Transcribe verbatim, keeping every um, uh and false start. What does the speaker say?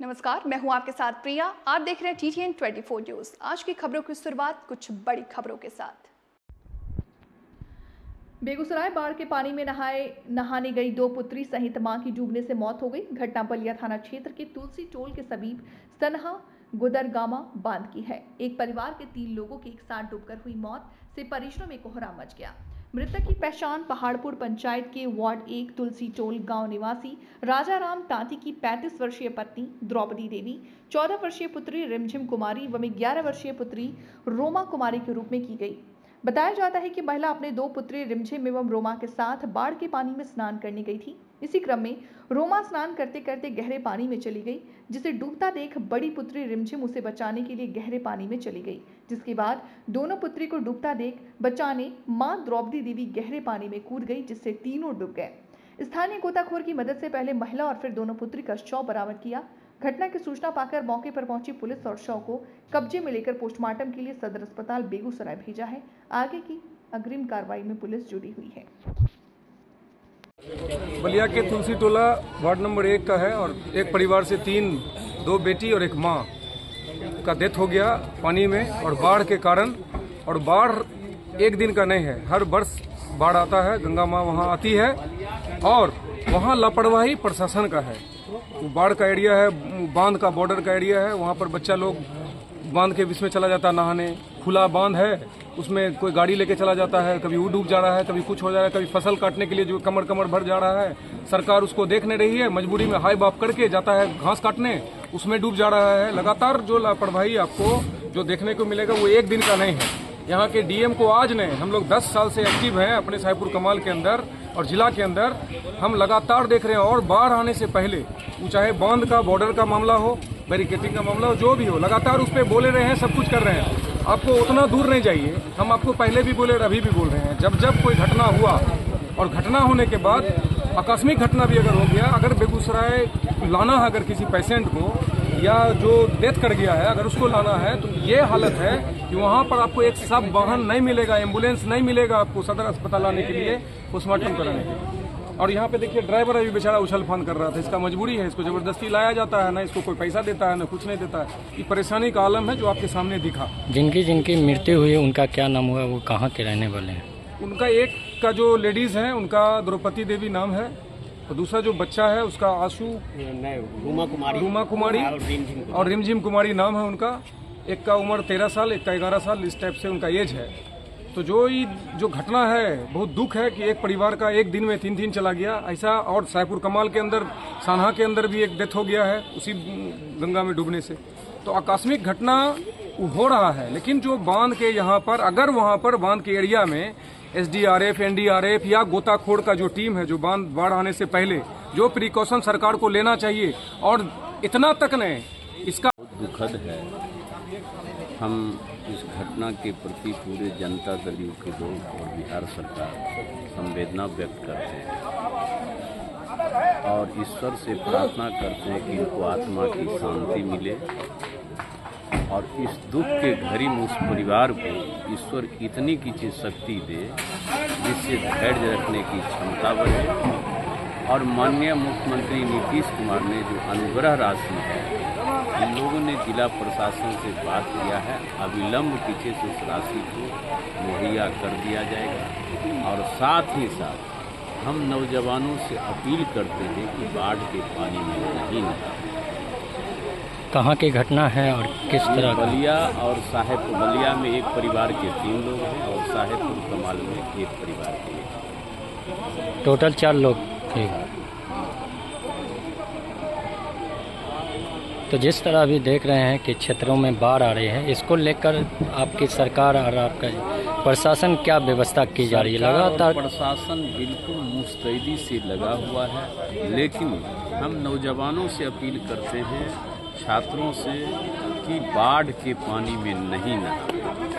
नमस्कार, मैं हूं आपके साथ प्रिया। आप देख रहे हैं टी टी एन चौबीस न्यूज। आज की खबरों की शुरुआत कुछ बड़ी खबरों के साथ। बेगूसराय बाढ़ के पानी में नहाए नहाने गई दो पुत्री सहित मां की डूबने से मौत हो गई। घटना बलिया थाना क्षेत्र के तुलसी टोल के समीप सनहा गुदरगामा बांध की है। एक परिवार के तीन लोगों की एक साथ डूबकर हुई मौत से परिजनों में कोहराम मच गया। मृतक की पहचान पहाड़पुर पंचायत के वार्ड एक तुलसी टोल गांव निवासी राजाराम तांती की पैंतीस वर्षीय पत्नी द्रौपदी देवी, चौदह वर्षीय पुत्री रिमझिम कुमारी व ग्यारह वर्षीय पुत्री रोमा कुमारी के रूप में की गई। बताया जाता है कि महिला अपने दो पुत्री रिमझिम एवं रोमा के साथ बाढ़ के पानी में स्नान करने गई थी। इसी क्रम में रोमा स्नान करते करते गहरे पानी में चली गई, जिसे डूबता देख बड़ी पुत्री रिमझिम उसे बचाने के लिए गहरे पानी में चली गई। जिसके बाद दोनों पुत्री को डूबता देख बचाने मां द्रौपदी देवी गहरे पानी में कूद गई, जिससे तीनों डूब गए। स्थानीय गोताखोर की मदद से पहले महिला और फिर दोनों पुत्री का शव बरामद किया। घटना की सूचना पाकर मौके पर पहुंची पुलिस और शव को कब्जे में लेकर पोस्टमार्टम के लिए सदर अस्पताल बेगूसराय भेजा है। आगे की अग्रिम कार्रवाई में पुलिस जुड़ी हुई है। बलिया के तुलसी टोला वार्ड नंबर एक का है और एक परिवार से तीन, दो बेटी और एक माँ का डेथ हो गया पानी में और बाढ़ के कारण। और बाढ़ एक दिन का नहीं है, हर वर्ष बाढ़ आता है, गंगा माँ वहाँ आती है और वहाँ लापरवाही प्रशासन का है। बाढ़ का एरिया है, बांध का बॉर्डर का एरिया है, वहाँ पर बच्चा लोग बांध के बीच में चला जाता है नहाने। खुला बांध है, उसमें कोई गाड़ी लेके चला जाता है, कभी वो डूब जा रहा है, कभी कुछ हो जा रहा है, कभी फसल काटने के लिए जो कमर कमर भर जा रहा है, सरकार उसको देख नहीं रही है, मजबूरी में हाई बाप करके जाता है घास काटने, उसमें डूब जा रहा है। लगातार जो लापरवाही आपको जो देखने को मिलेगा वो एक दिन का नहीं है। यहाँ के डी एम को आज नहीं, हम लोग दस साल से एक्टिव हैं अपने साहेबपुर कमाल के अंदर और जिला के अंदर, हम लगातार देख रहे हैं। और बाढ़ आने से पहले वो चाहे बांध का बॉर्डर का मामला हो, बैरिकेटिंग का मामला हो, जो भी हो, लगातार उस पर बोले रहे हैं, सब कुछ कर रहे हैं। आपको उतना दूर नहीं जाइए, हम आपको पहले भी बोले और अभी भी बोल रहे हैं। जब जब कोई घटना हुआ और घटना होने के बाद आकस्मिक घटना भी अगर हो गया, अगर बेगूसराय लाना है अगर किसी पेशेंट को या जो डेथ कर गया है अगर उसको लाना है, तो ये हालत है कि वहाँ पर आपको एक सब वाहन नहीं मिलेगा, एम्बुलेंस नहीं मिलेगा आपको सदर अस्पताल आने के लिए, पोस्टमार्टम कराने के लिए। और यहाँ पे देखिए ड्राइवर अभी बेचारा उछल फान कर रहा था, इसका मजबूरी है, इसको जबरदस्ती लाया जाता है, ना इसको कोई पैसा देता है ना कुछ नहीं देता है। ये परेशानी का आलम है जो आपके सामने दिखा। जिनकी जिनकी मृत्यु हुई उनका क्या नाम हुआ, वो कहाँ के रहने वाले हैं? उनका एक का जो लेडीज है उनका द्रौपदी देवी नाम है और दूसरा जो बच्चा है उसका आशु रोमा कुमारी रोमा कुमारी और रिमझिम कुमारी नाम है उनका। एक का उम्र तेरह साल, एक का ग्यारह साल, इस टाइप से उनका एज है। तो जो ये जो घटना है, बहुत दुख है कि एक परिवार का एक दिन में तीन तीन चला गया ऐसा। और साहेबपुर कमाल के अंदर सान्हा के अंदर भी एक डेथ हो गया है उसी गंगा में डूबने से। तो आकस्मिक घटना हो रहा है, लेकिन जो बांध के यहाँ पर अगर वहाँ पर बांध के एरिया में S D R F, N D R F या गोताखोर का जो टीम है, जो बांध बाढ़ आने से पहले जो प्रिकॉशन सरकार को लेना चाहिए, और इतना तक नहीं, इसका दुखद है। हम इस घटना के प्रति पूरे जनता दल यू के लोग और बिहार सरकार संवेदना व्यक्त करते हैं और ईश्वर से प्रार्थना करते हैं कि इनको आत्मा की शांति मिले और इस दुख के घड़ी में उस परिवार को ईश्वर इतनी की शक्ति दे जिससे धैर्य रखने की क्षमता बढ़े। और माननीय मुख्यमंत्री नीतीश कुमार ने जो अनुग्रह राशि है, इन लोगों ने जिला प्रशासन से बात किया है, अविलंब पीछे से उस राशि को मुहैया कर दिया जाएगा। और साथ ही साथ हम नौजवानों से अपील करते हैं कि बाढ़ के पानी में नहीं नहाएं। कहाँ की घटना है और किस तरह? बलिया और साहेबपुर, बलिया में एक परिवार के तीन लोग हैं और साहेबपुर कमाल में एक परिवार के एक, टोटल चार लोग थे। तो जिस तरह अभी देख रहे हैं कि क्षेत्रों में बाढ़ आ रही है, इसको लेकर आपकी सरकार और आपका प्रशासन क्या व्यवस्था की जा रही है? लगातार प्रशासन बिल्कुल मुस्तैदी से लगा हुआ है, लेकिन हम नौजवानों से अपील करते हैं, छात्रों से, कि बाढ़ के पानी में नहीं नहाएं।